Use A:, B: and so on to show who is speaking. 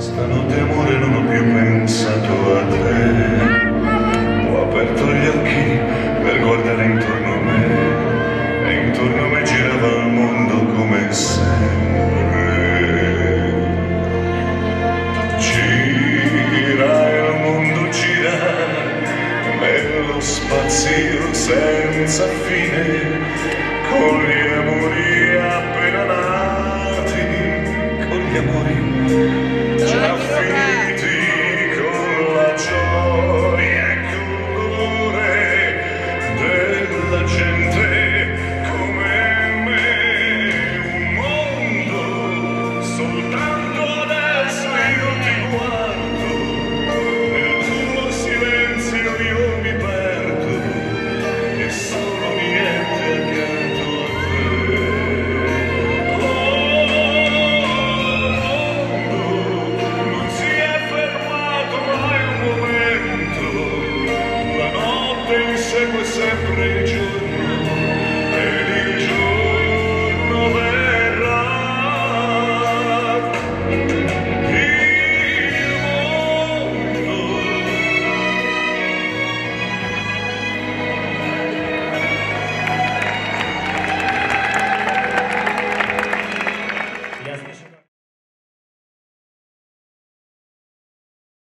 A: Stanotte amore non ho più pensato a te. Ho aperto gli occhi per guardare intorno a me e intorno a me girava il mondo come sempre. Gira il mondo, gira nello spazio senza fine, con gli amori appena nati, con gli amori già